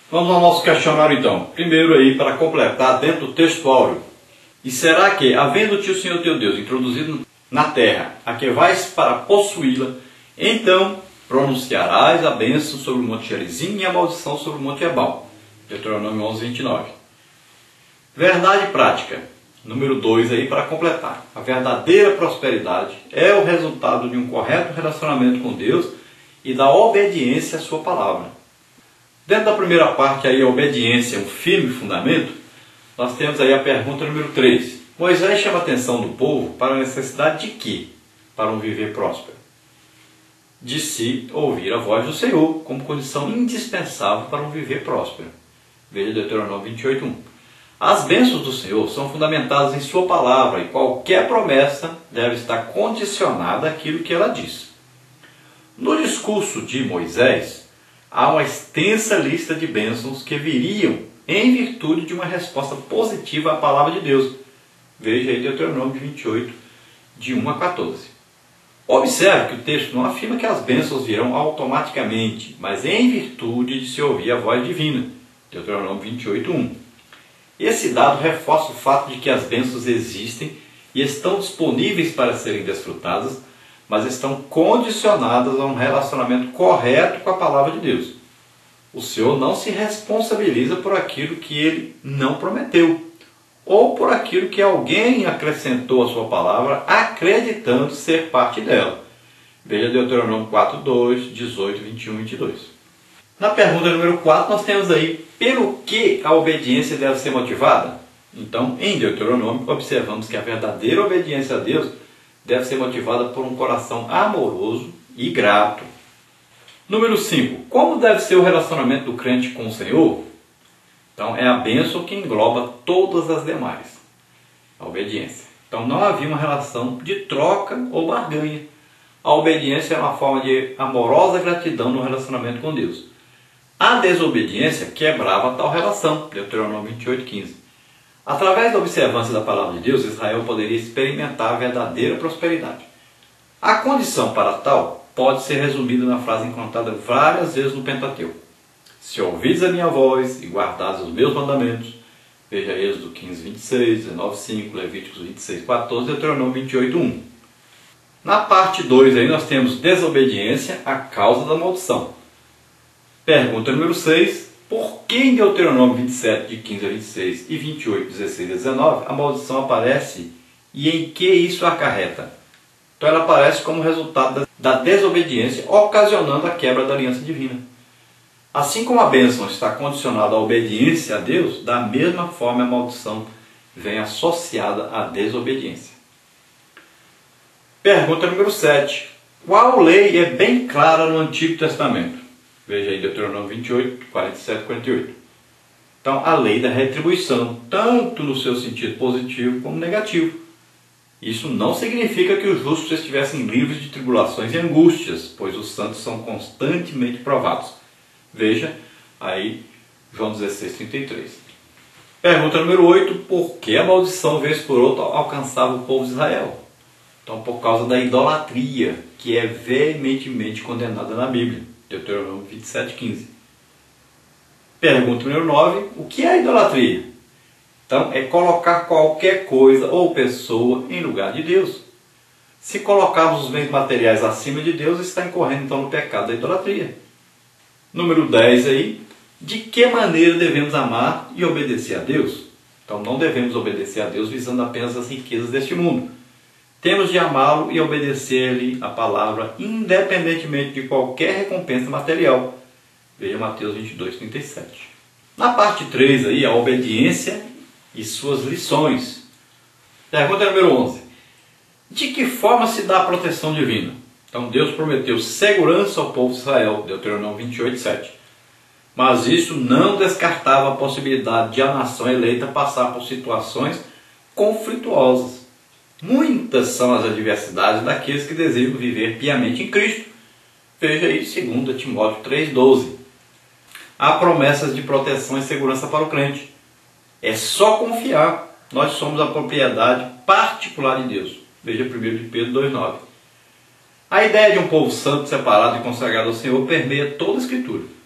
Vamos ao nosso questionário então. Primeiro aí, para completar dentro do texto áureo. E será que, havendo-te o Senhor teu Deus introduzido na terra, a que vais para possuí-la, então pronunciarás a bênção sobre o monte Gerizim e a maldição sobre o monte Ebal. Deuteronômio 11, 29. Verdade prática. Número 2 aí para completar. A verdadeira prosperidade é o resultado de um correto relacionamento com Deus e da obediência à sua palavra. Dentro da primeira parte aí, a obediência, um firme fundamento, nós temos aí a pergunta número 3. Moisés chama a atenção do povo para a necessidade de quê? Para um viver próspero. De se ouvir a voz do Senhor como condição indispensável para um viver próspero. Veja Deuteronômio 28:1. As bênçãos do Senhor são fundamentadas em sua palavra e qualquer promessa deve estar condicionada àquilo que ela diz. No discurso de Moisés, há uma extensa lista de bênçãos que viriam em virtude de uma resposta positiva à palavra de Deus. Veja aí Deuteronômio 28, de 1 a 14. Observe que o texto não afirma que as bênçãos virão automaticamente, mas em virtude de se ouvir a voz divina. Deuteronômio 28:1. Esse dado reforça o fato de que as bênçãos existem e estão disponíveis para serem desfrutadas, mas estão condicionadas a um relacionamento correto com a palavra de Deus. O Senhor não se responsabiliza por aquilo que Ele não prometeu, ou por aquilo que alguém acrescentou à sua palavra, acreditando ser parte dela. Veja Deuteronômio 4:2, 18, 21 e 22. Na pergunta número 4, nós temos aí, pelo que a obediência deve ser motivada? Então, em Deuteronômio, observamos que a verdadeira obediência a Deus deve ser motivada por um coração amoroso e grato. Número 5. Como deve ser o relacionamento do crente com o Senhor? Então, é a bênção que engloba todas as demais. A obediência. Então, não havia uma relação de troca ou barganha. A obediência é uma forma de amorosa gratidão no relacionamento com Deus. A desobediência quebrava tal relação. Deuteronômio 28:15. Através da observância da palavra de Deus, Israel poderia experimentar a verdadeira prosperidade. A condição para tal pode ser resumida na frase encontrada várias vezes no Pentateuco. Se ouvides a minha voz e guardares os meus mandamentos, veja Êxodo 15:26, 19:5, Levíticos 26:14, Deuteronômio 28:1. Na parte 2 aí nós temos desobediência, a causa da maldição. Pergunta número 6. Por que em Deuteronômio 27, de 15 a 26 e 28, 16 a 19, a maldição aparece e em que isso acarreta? Então ela aparece como resultado da desobediência, ocasionando a quebra da aliança divina. Assim como a bênção está condicionada à obediência a Deus, da mesma forma a maldição vem associada à desobediência. Pergunta número 7. Qual lei é bem clara no Antigo Testamento? Veja aí Deuteronômio 28, 47 e 48. Então, a lei da retribuição, tanto no seu sentido positivo como negativo. Isso não significa que os justos estivessem livres de tribulações e angústias, pois os santos são constantemente provados. Veja aí João 16:33. Pergunta número 8. Por que a maldição, vez por outra, alcançava o povo de Israel? Então, por causa da idolatria, que é veementemente condenada na Bíblia. Deuteronômio 27:15. Pergunta número 9. O que é a idolatria? Então, é colocar qualquer coisa ou pessoa em lugar de Deus. Se colocarmos os bens materiais acima de Deus, está incorrendo então no pecado da idolatria. Número 10 aí. De que maneira devemos amar e obedecer a Deus? Então, não devemos obedecer a Deus visando apenas as riquezas deste mundo. Temos de amá-lo e obedecer-lhe a palavra, independentemente de qualquer recompensa material. Veja Mateus 22:37. Na parte 3, aí, a obediência e suas lições. Pergunta número 11. De que forma se dá a proteção divina? Então, Deus prometeu segurança ao povo de Israel. Deuteronômio 28:7. Mas isso não descartava a possibilidade de a nação eleita passar por situações conflituosas. Muitas são as adversidades daqueles que desejam viver piamente em Cristo. Veja aí 2 Timóteo 3:12. Há promessas de proteção e segurança para o crente. É só confiar. Nós somos a propriedade particular de Deus. Veja 1 de Pedro 2:9. A ideia de um povo santo, separado e consagrado ao Senhor permeia toda a Escritura.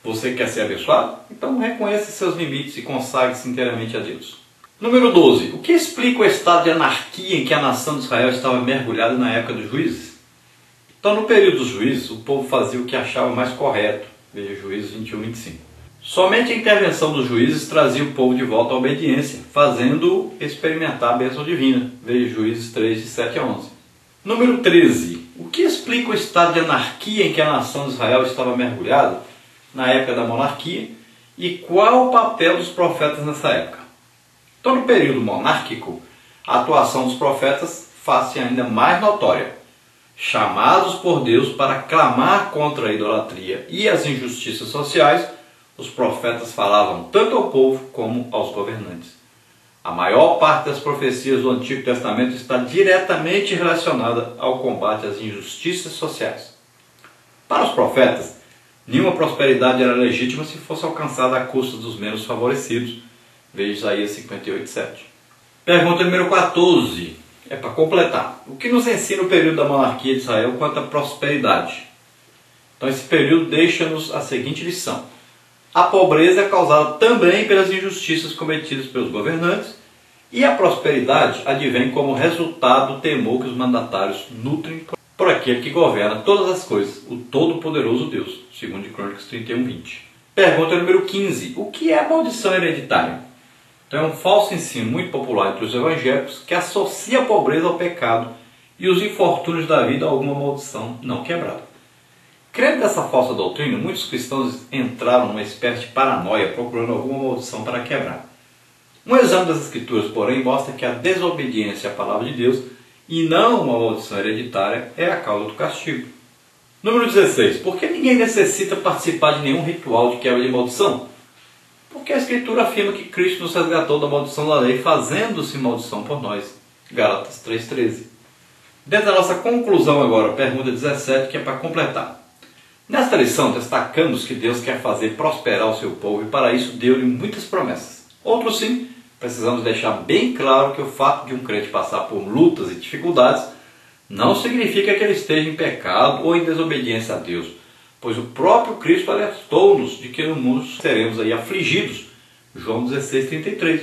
Você quer ser abençoado? Então reconheça seus limites e consagre-se inteiramente a Deus. Número 12. O que explica o estado de anarquia em que a nação de Israel estava mergulhada na época dos juízes? Então, no período dos juízes, o povo fazia o que achava mais correto. Veja Juízes 21, 25. Somente a intervenção dos juízes trazia o povo de volta à obediência, fazendo-o experimentar a bênção divina. Veja Juízes 3, de 7 a 11. Número 13. O que explica o estado de anarquia em que a nação de Israel estava mergulhada na época da monarquia e qual o papel dos profetas nessa época? Então, no período monárquico, a atuação dos profetas faz-se ainda mais notória. Chamados por Deus para clamar contra a idolatria e as injustiças sociais, os profetas falavam tanto ao povo como aos governantes. A maior parte das profecias do Antigo Testamento está diretamente relacionada ao combate às injustiças sociais. Para os profetas, nenhuma prosperidade era legítima se fosse alcançada à custa dos menos favorecidos. Veja Isaías 58, 7. Pergunta número 14. É para completar. O que nos ensina o período da monarquia de Israel quanto à prosperidade? Então esse período deixa-nos a seguinte lição. A pobreza é causada também pelas injustiças cometidas pelos governantes e a prosperidade advém como resultado do temor que os mandatários nutrem por aquele que governa todas as coisas, o Todo-Poderoso Deus, segundo Crônicas 31, 20. Pergunta número 15. O que é a maldição hereditária? Então é um falso ensino muito popular entre os evangélicos que associa a pobreza ao pecado e os infortúnios da vida a alguma maldição não quebrada. Crendo nessa falsa doutrina, muitos cristãos entraram numa espécie de paranoia procurando alguma maldição para quebrar. Um exame das Escrituras, porém, mostra que a desobediência à palavra de Deus e não uma maldição hereditária é a causa do castigo. Número 16. Por que ninguém necessita participar de nenhum ritual de quebra de maldição? Porque a Escritura afirma que Cristo nos resgatou da maldição da lei, fazendo-se maldição por nós. Gálatas 3,13. Dentro da nossa conclusão agora, pergunta 17, que é para completar. Nesta lição, destacamos que Deus quer fazer prosperar o seu povo e para isso deu-lhe muitas promessas. Outros sim, precisamos deixar bem claro que o fato de um crente passar por lutas e dificuldades não significa que ele esteja em pecado ou em desobediência a Deus, pois o próprio Cristo alertou-nos de que no mundo seremos aí afligidos, João 16, 33.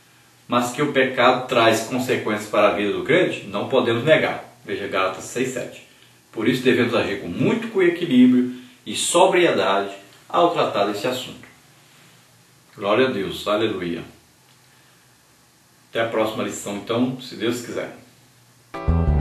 Mas que o pecado traz consequências para a vida do crente, não podemos negar, veja Gálatas 6, 7. Por isso devemos agir com muito equilíbrio e sobriedade ao tratar desse assunto. Glória a Deus, aleluia. Até a próxima lição, então, se Deus quiser.